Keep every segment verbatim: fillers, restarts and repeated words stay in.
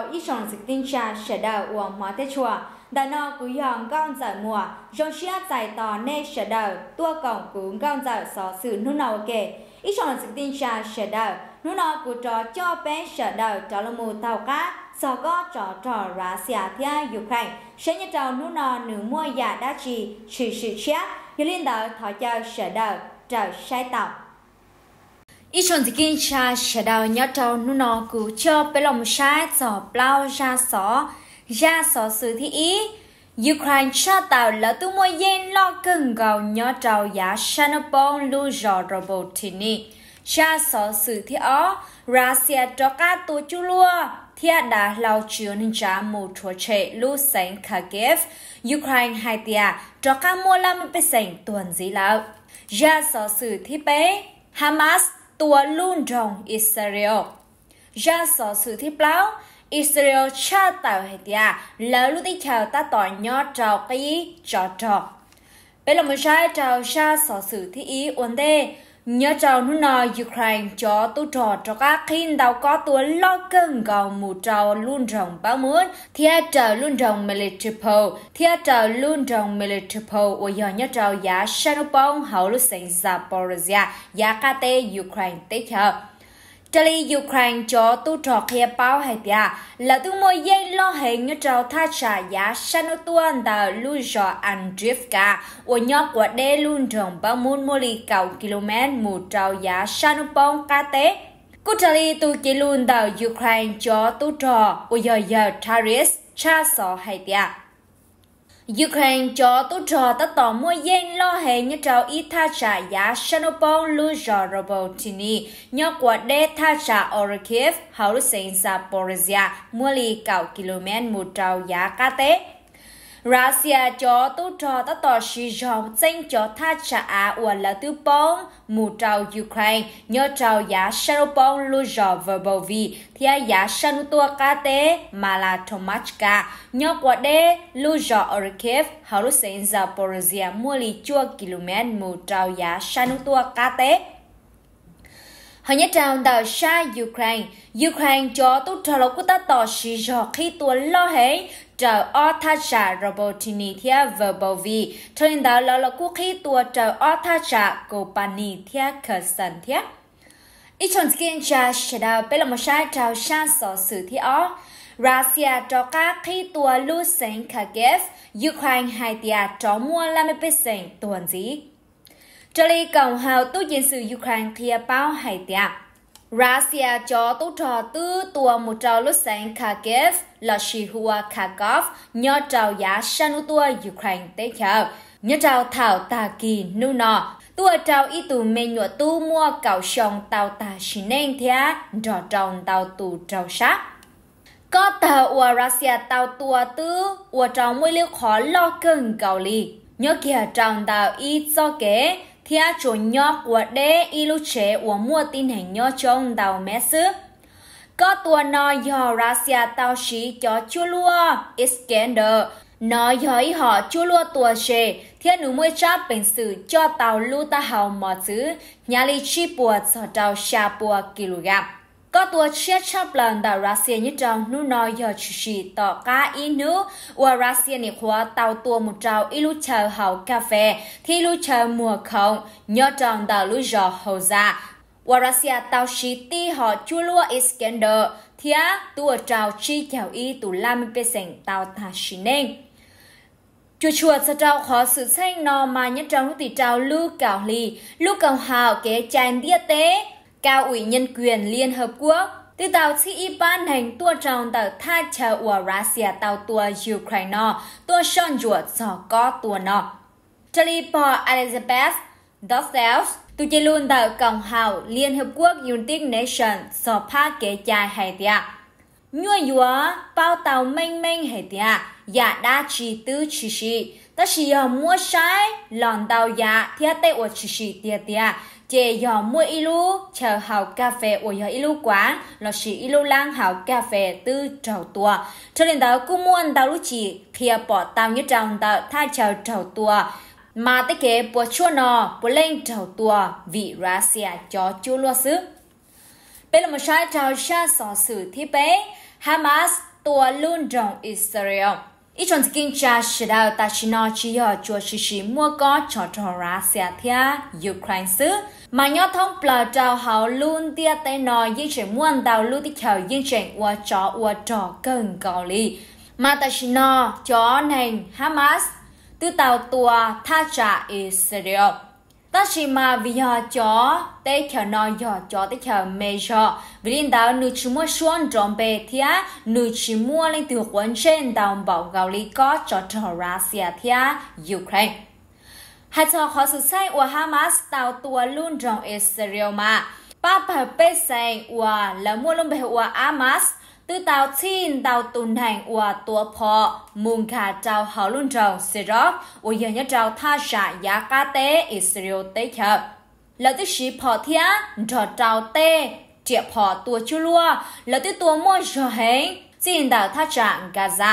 ít chọn dịch tinh trà sẽ đầu của mọi thế chùa đã nó cú dòng con giải mùa trong xia giải tỏ nên sẽ đầu tua cổng cú con giải xó sự nụ nào kể ít chọn dịch tinh trà sẽ đầu nụ nào cú trò cho bé sẽ đầu cho là mù tàu cá sau có trò trò ra xia thia Ukraine sẽ nhớ trò nụ nào nửa mua giả đã chỉ chỉ sự chết như liên đạo thọ cho sẽ đầu trở sai tàu ít chọn dịch tinh trà sẽ đầu nhớ trò nụ nào cú cho bé lòng sai cho bao ra xó ra sở sự thi ý Ukraine cho tàu là tu mua yen lo cưng gạo nhớ trào giá Shanopong lu rò robotini ra sở sự thi ó Russia cho các tổ chức lúa thiết đã lao chiếu nên trả một chúa trẻ lu sáng Kharkiv Ukraine hai tia cho các mua làm một sảnh tuần gì lão ra sở sự thi bé Hamas tua luôn trong Israel ra sở sự thi báo Israel cha tàu hay tia lỡ lúc đi chào ta tỏi nhớ trào cái trò trò bây giờ mình sai trào xa sở sự thi ý ổn đề nhớ trào nó nói Ukraine cho tu trò cho các khi đâu có tuổi lo cơn gạo mù trào luôn rồng báo muốn thiết trào luôn rồng military pole thiết trào luôn rồng military pole ở giờ nhớ trào giá Shanopong hậu lúc sinh Zaporizhia giá kt Ukraine tế chờ Charlie Ukraine cho tu trò kia bao hay tia là tu mua dây lo hệ như trào tha trả giá Shanotuan đã lưu rõ Andrivka ở nhóm của đế luôn rồng bao môn mô lì cầu km một trào giá Shanopong kt. Cú Charlie tu chỉ luôn đã Ukraine cho tu trò ở giờ giờ Taris cha sọ hay tia. Ukraine cho tu trò ta tỏ mua dây lo hệ như trào ít tha trả giá Shanopong lưu rõ robotini nhớ của đế tha trả Orkiv hậu lúc sinh Zaporizhia mua lì cầu km một trào giá kt. Russia cho tu trò ta tỏ sử dụng danh cho tha trả á của là tư bóng một trào Ukraine nhớ trào giá Shanopong lưu rõ Verbovi thì giá Shanutua kt mà là Tomachka nhớ của đế lưu rõ Orkiv hậu lúc sinh Zaporizhia mua lì chua km một trào giá Shanutua kt. Họ nhớ trào đào xa Ukraine Ukraine cho tu trò lộc của ta tỏ sử dụng khi tuần lo hết trở ở tha trả robotini thia Verbovi cho nên đó là là quốc khí tua trở ở tha trả Kopani thia Kherson thia ít chọn skin cha sẽ đào bây là một sai trào sang sở sự thia ó Russia cho các khí tua lưu sinh Kharkiv Ukraine hai tia cho mua làm một sinh tuần gì Charlie cộng hào tu chiến sự Ukraine thia bao hai tia Russia cho tu trò tư tua một trào lúc sáng Kharkiv là Shihua Kharkov nhớ trào giá Shanutua Ukraine tế chờ nhớ trào thảo tà kỳ nu nọ tua trào y tù mê nhựa tu mua cạo sông tàu tà xí nên thia trò tròn tàu tù trào sát có tàu ua Russia tàu tua tư ua trào môi liêu khó lo cơn gạo lì nhớ kìa tròn tàu y cho kế thia chỗ nhóc của đế ilu chế của mua tin hành nhó trong tàu mẹ sư có tua nó do Russia tàu sĩ cho chua lua Iskander nó do ý họ chua lua tua chế thiên nụ môi cháp bình sử cho tàu lưu ta hào mò chứ nhà lý chi bùa cho tàu xa bùa kg có tua chết chấp lần tàu Russia như trong nụ nó do chú sĩ tỏ cá ý nữ của Russia này khóa tàu tua một trào ilu chờ hào cà phê thì ilu chờ mùa không nhớ trong tàu lưu dò hầu ra của Russia tàu sĩ ti họ chua lua Iskander thì á tua trào chi chào y tù làm bê sảnh tàu thả xí nên chùa chùa sẽ trao khó sự xanh nò mà nhất trong lúc tỷ trao lưu cảo lì lưu cảo hào kế chanh địa tế cao ủy nhân quyền Liên Hợp Quốc từ tàu sĩ y ban hành tua tròn tàu tha chờ của Russia tàu tua Ukraine tua son ruột do có tua nọ Charlie Paul Elizabeth Dossels tu chế luôn tàu cộng hào Liên Hợp Quốc United Nations do phá kế chai hay tia nhua dúa bao tàu mênh mênh hay tia dạ đa chi tư chi chi ta chỉ ở mua trái lòn tàu dạ thiết tây của chi chi tia tia chế dò mua ilu chờ hào cà phê ở giờ ilu quán là chỉ ilu lang hào cà phê tư trầu tua cho nên đó cũng muốn tàu lúc chỉ khi bỏ tàu như tròn tàu thay chờ trầu tua mà tới kế bỏ chua nò bỏ lên trầu tua vì Russia cho chua lúa xứ bây là một sai trầu xa sò sử thi bé Hamas tua luôn trong Israel. Ít chọn kinh cha sẽ đào ta chỉ nói chỉ ở chùa chỉ chỉ mua có cho cho Russia thia Ukraine xứ mà nhớ thông bờ trào hậu luôn tia tay nói những chuyện muốn đào luôn đi theo những chuyện qua cho qua trò cần cầu lý mà ta chỉ nói cho nên Hamas từ tàu tua tha trả Israel ta chỉ mà vì họ cho tới theo nói họ cho tới theo mấy cho vì đến đó nữ chỉ mua xuân trong bề thia nữ chỉ mua lên từ quân trên tàu bảo gạo lý có cho cho Russia thia Ukraine hai cho họ sự sai của Hamas tàu tua luôn trong Israel mà ba bà bê say và là mua luôn bề của Hamas từ tàu chín tàu tuần hành của tua phò mùng cả tàu hậu luôn trong Syria và giờ nhớ tàu tha trả giá cá tế Israel tế chợ là từ sĩ phò thia cho tàu tế triệu phò tua chú lua là từ tua mua cho hết chín tàu tha trả Gaza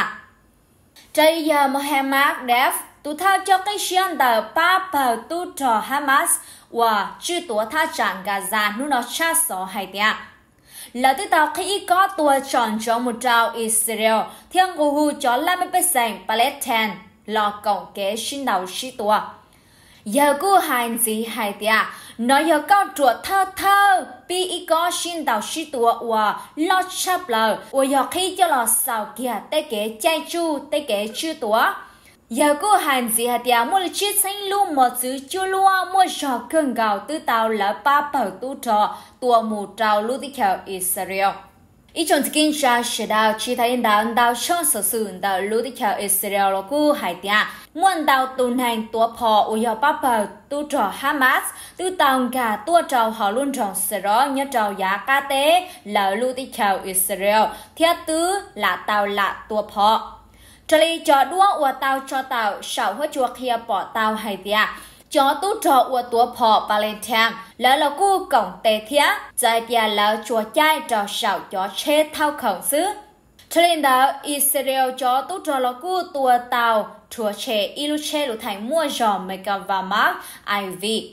bây giờ Mohammed Def tu thao cho cái chuyện tàu ba bà tu cho Hamas và chữ tua tha trả Gaza nó nó cha số hay tia là từ tàu khi có tua chọn cho một trào Israel thiên ngũ hù cho năm mươi phần trăm Palestine lo cộng kế xin đầu sĩ tua giờ cứ hành gì hay tia nói giờ cao chuột thơ thơ bị ý có xin đầu sĩ tua và lo chấp lờ và giờ khi cho lo sao kia tới kế chay chu tới kế chữ tua giờ cứ hành gì hả tia mua chiếc xanh luôn một chữ chua lua mua trò cơn gạo từ tàu là ba bảo tu trò tua mù trào lưu đi theo Israel ý chọn kinh cha sẽ đào chỉ thấy đào đào trong sự sự đào lưu đi theo Israel là cứ hải tia muốn đào tuần hành tua phò ở giờ ba bảo tu trò Hamas từ tàu cả tua trào họ luôn trong Syria nhớ trào giá cá tế là lưu đi theo Israel thiết tứ là tàu là tua phò cho li cho đua của tàu cho tàu sầu hết chuột kia bỏ tàu hay tia cho tu trò của tua phò Palestine là là cu cổng tề thía giải tia là chuột chai trò sầu cho chết thao khổng xứ cho nên đó Israel cho tu trò là cu tua tàu chùa trẻ ilu che lu thành mua giò mega và mark Ivy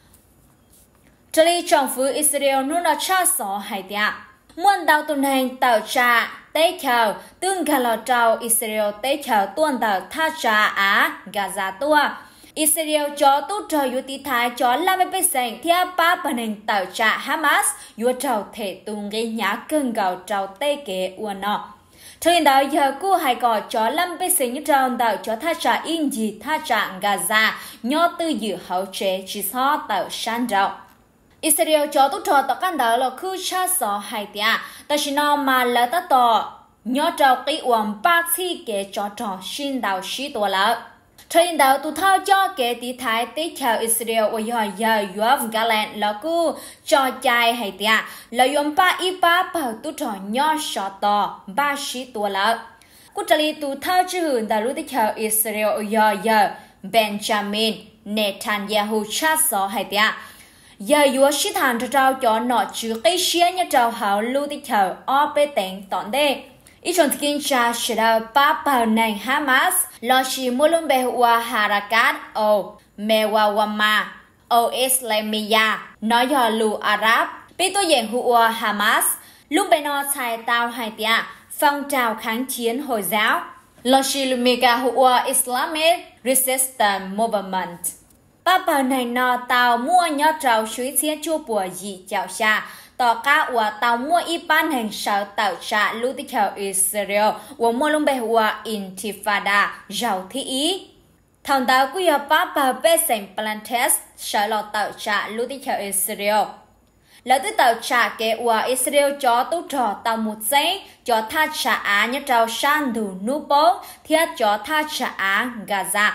cho li trong phủ Israel nó là cha sọ hay tia muốn đào tuần hành tàu trà tế theo tương cả lò trào Israel tế theo tuần tàu tha trà á Gaza tua Israel cho tu trò yu tí thái cho năm mươi phần trăm theo ba bản hình tàu trà Hamas yu trào thể tung gây nhá cơn gạo trào tế kế uan nọ cho nên đó giờ cô hay gọi cho năm mươi phần trăm trào tàu cho tha trà in gì tha trà Gaza nhó tư dự hậu chế chỉ so tàu san rau Israel cho tu trò tao căn đó là khu cha sọ hay tia, ta chỉ nói mà là ta tỏ nhớ trao cái uổng bác sĩ kế cho trò xin đào sĩ tổ lợ. Trên đó tu thao cho kế tí thái tí theo Israel ở giờ giờ Yoav Gallant là khu cho chai hay tia, là yếm ba y ba bảo tu trò nhớ sọ tỏ ba sĩ tổ lợ. Cú trả lời tu thao chứ hưởng đã lúc tí theo Israel ở giờ giờ Benjamin Netanyahu cha sọ hay tia. Giờ yếu sĩ thằng cho trao cho nó chứ cái xe như trao hảo lưu tích thở ở bê tỉnh tọn đê. Ý chọn kinh cha sẽ đào ba bảo này Hamas lo chỉ mua luôn bề hòa Harakat o Mewawama o Islamia nói giờ lù Arab. Bí tôi dạng hùa Hamas lúc bề nó xài tàu hai tia phong trào kháng chiến Hồi giáo. Lo chỉ lù mega hùa Islamic Resistance Movement. Ba bảo này nó tàu mua nhớ trào suy chia chua bùa gì chào xa tỏ cả của tàu mua y ban hành sở tạo trả lưu tích hợp Israel của mua lông bè của Intifada giàu thị ý thằng tàu của yếu ba bảo bê sành Plantes sở lọ tạo trả lưu tích hợp Israel là tư tạo trả kế của Israel cho tốt trò tàu một giấy cho tha trả á nhớ trào san đủ nụ bố thiết cho tha trả á Gaza.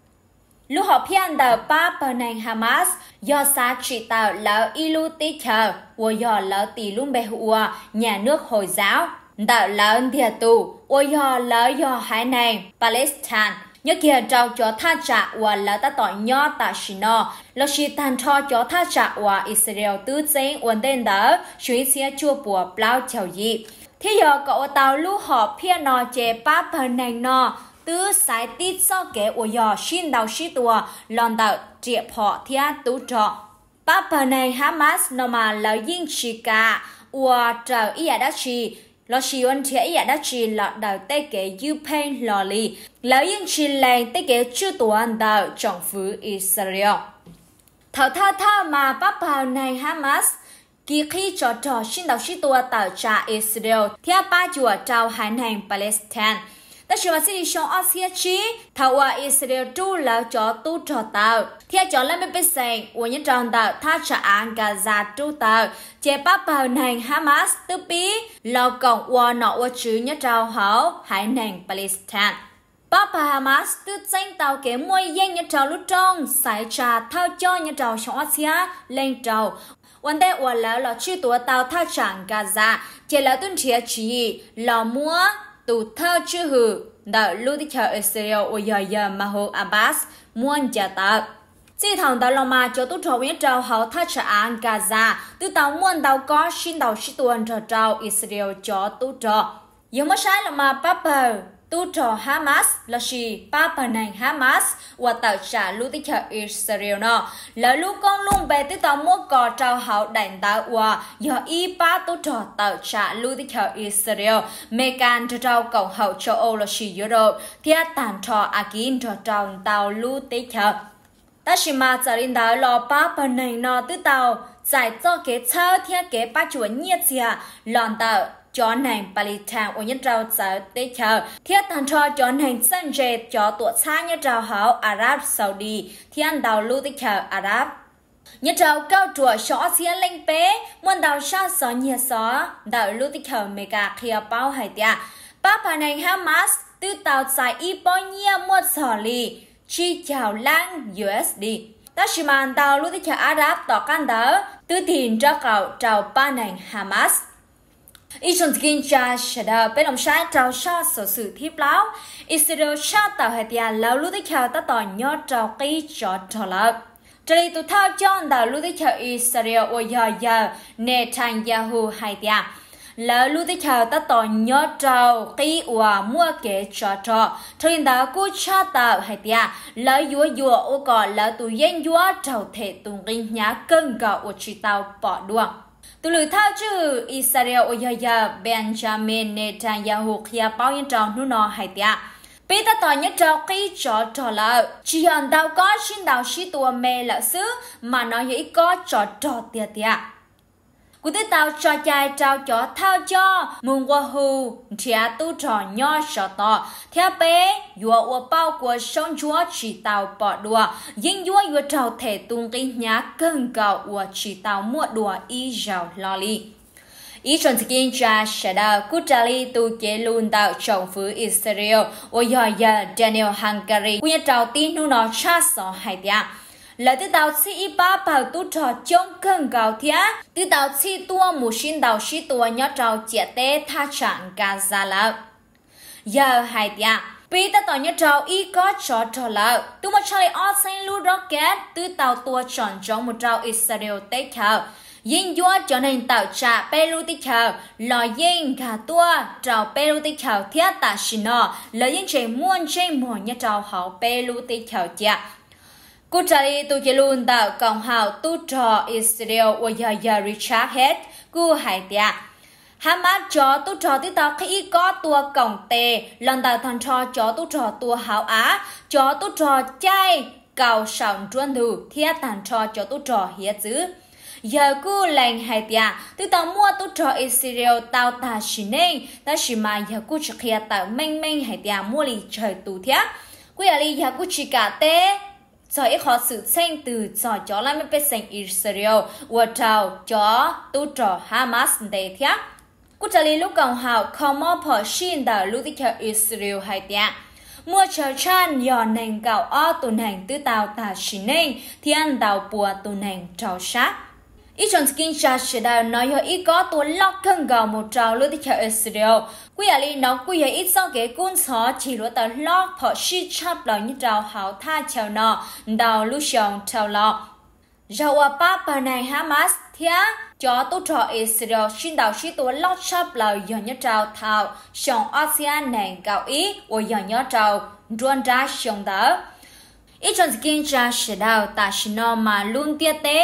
Lúc họ phiền đào ba bờ này Hamas do xa chỉ tạo là ilu tí chờ và do là tỷ luôn bè hùa nhà nước Hồi giáo đạo là địa tù và do là do hai này Palestine nhớ kia trao cho tha trả và là ta tỏi nhỏ ta xì nọ là chỉ tàn cho cho tha trả và Israel tư chính ổn định đó suy xe chua bùa bao chào gì thế giờ cậu tàu lúc họ phiền nọ chế ba bờ này nọ tứ sai tít so kế của giờ xin đầu sĩ tua lòn tạo triệp họ thia tú trọ ba bờ này Hamas nó mà là yên chỉ cả ua trở ý đã chỉ lo xì ôn thiệt ý đã chỉ lọt đầu tê kế Ukraine lò lì lão yên chỉ lệnh tê kế chưa tuần đầu trong phủ Israel thảo thao thao mà bác bào này Hamas kỳ khi cho trò xin đầu sĩ tua tạo trả Israel theo ba chùa trao hai hành Palestine ta chỉ mà xin đi trong Asia chi thảo qua Israel tu lão cho tu trò tạo theo cho lên bên bên sành của những tròn tạo tha trả án Gaza tu tạo chế bác bào này Hamas tư bí lao cộng qua nọ qua chữ những trao hảo hai hành Palestine bác bào Hamas tư danh tạo kế môi danh những trao lúc trong xảy trả thao cho những trao trong Asia lên traoวันเดวันแล้วเราชื่อตัวเตาท่าช่างกาซาเจแล้วตุนเทียชีเรามัวตูเท่าชื่อหือดาวลูติชาอิสราเอลวยายามาโฮอาบัสม้วนจะตาจีทางดาวเรามาจะตุทวิญญาณเขาท่าช่างกาซาตุเตาม้วนดาวก็ชินดาวชิตัวจะเจ้าอิสราเอลจะตุจอยังไม่ใช่เรามาปั๊บเปอtu trò Hamas là gì ba phần này Hamas và tạo trả lưu tích hợp Israel nó là lưu con luôn về tới tàu mua cò trao hậu đánh tạo và do y ba tu trò tạo trả lưu tích hợp Israel megan trao cộng hậu châu Âu là gì Europe thì tàn trò akin trò trao tàu lưu tích hợp ta chỉ mà trả lên đó là ba phần này nó tới tàu giải cho cái thơ theo cái ba chuột nhiệt gì lòn tàu cho nàng Palestine của nhân trao sở tế chờ thiết thành cho cho nàng sân dệt cho tuổi xa nhân trao hảo Arab Saudi thiên đào lưu tế chờ Arab nhân trao cao chùa xó xia lên bế muôn đào xa xó nhiệt xó đào lưu tế chờ mega kia bao hải tia ba bà nàng Hamas tư tàu giải y bao nhiêu một xó lì chi chào lang u ét đê ta chỉ mang đào lưu tế chờ Arab tỏ can đỡ tư tiền cho cậu trao ba nàng Hamas Israel kinh cha shada bên ông sai trao sa sở sự thiếp lão Israel sa tạo hệ tia lão lúc tới chào ta tỏ nhớ trao kỹ cho trò lợp cho đi tụ thao cho đào lúc tới chào Israel ở giờ giờ Netanyahu hay tia lão lúc tới chào ta tỏ nhớ trao kỹ và mua kế cho trò cho nên đã cố cha tạo hệ tia lão dúa dúa ô cỏ lão tụ yên dúa trao thể tung kinh nhá cân gạo ở chỉ tàu bỏ đuông từ lời thao chữ Israel ở giờ giờ Benjamin Netanyahu kia bao nhiêu trò nu nọ hay tia bây ta tỏ nhất trò kỹ cho trò lợ chỉ hẳn đào có xin đào sĩ tua mê lợ xứ mà nó nghĩ có trò trò tia tia cụ tới tao cho chai trao cho thao cho mùng qua hù chia tu trò nho sợ to theo bé dùa ua bao của sông chúa chỉ tao bỏ đùa nhưng dùa dùa trào thể tung cái nhá cân cầu ua chỉ tao mua đùa y rào lo li ý chuẩn skin cha sẽ đào cú trả li tu chế luôn tạo trọng phứ Israel ua giờ giờ Daniel Hungary quy trào tin nu nó cha sọ hai tia là tư tàu si ba bảo tu trò chống cân gạo thía tư tàu si tua mù xin tàu si tua nhớ trào chia tê tha trạng Gaza là giờ hai tia vì ta tàu nhớ trào y có cho trò là tu mà chơi ở Saint Louis rocket tư tàu tua chọn trong một trào Israel tết khảo yên dúa cho nên tạo trả Peru tết khảo lò yên cả tua trào Peru tết khảo thía ta xin nó lợi yên chế muôn chế muôn nhớ trào hảo Peru tết khảo chia cú trả lời tu chế luôn tạo cộng hào tu trò Israel và giờ giờ Richard hết cú hải tia Hamas cho tu trò tí tao khi có tua cộng tề lần tạo thành trò cho tu trò tua hảo á cho tu trò chay cầu sòng truân thủ thiết thành trò cho tu trò hiết dữ giờ cú lệnh hải tia tí tao mua tu trò Israel tao ta xin nên ta xin mà giờ cú trực hiện tạo mênh mênh hải tia mua lì trời tù thiết cú ở lì giờ cú chỉ cả tê cho ít họ sự tranh từ cho cho làm bên sành Israel và trao cho tu trò Hamas để thiết cú trả lời lúc cộng hào không mò bỏ xin đào lúc tích hợp Israel hay tia mua chờ chan do nền gạo o tu nền tư tàu ta xin nên thiên đào bùa tu nền trao sát ít chọn skin cha sẽ đào nói cho ít có tu lót cân gạo một trào lúc tích hợp Israel quý ở đây nó quý ở ít sau cái cuốn sổ chỉ lúc tao lót bỏ xin chắp lòng như trào hảo tha chào nọ đào lúc xong trào lọ rau à ba bà này Hamas thía cho tu trò Israel xin đào sĩ tu lót chắp lòng giờ như trào thảo xong ASEAN nền gạo ý và giờ nhớ trào ruộng ra xong đó ít chọn skin cha sẽ đào ta xin nó mà luôn tiết tế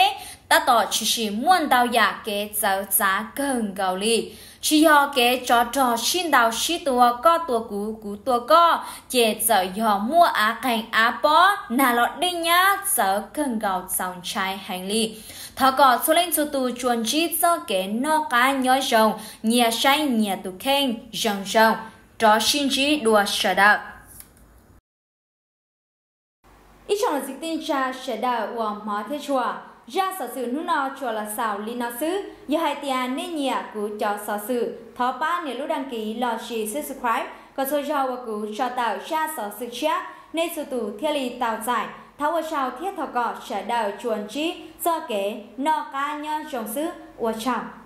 ta tỏ chỉ chỉ muốn đào giả kế giáo giá gần gạo li chỉ họ kế cho trò xin đào xí tua có tua cú cú tua có chế giờ họ mua á cảnh á bó nà lọt đi nhá giờ gần gạo dòng trái hành li thọ có số lên số tu chuẩn chỉ cho kế nó cá nhói rồng nhẹ say nhẹ tu khen rồng rồng cho xin chỉ đùa sợ đạo ít trong là dịch tin cha sẽ đạo của hóa thế chùa ra sở sự nu nào chùa là xảo li nào xứ giờ hai tiền nên nhẹ của cho sở sự thọ ba nếu lúc đăng ký là chỉ subscribe có số giàu và của cho tạo ra sở sự chia nên sự tụ thiết lý tạo giải tháo ở sau thiết thọ cọ sẽ đạo chuẩn chỉ do kế nọ cá nhân trong xứ của chào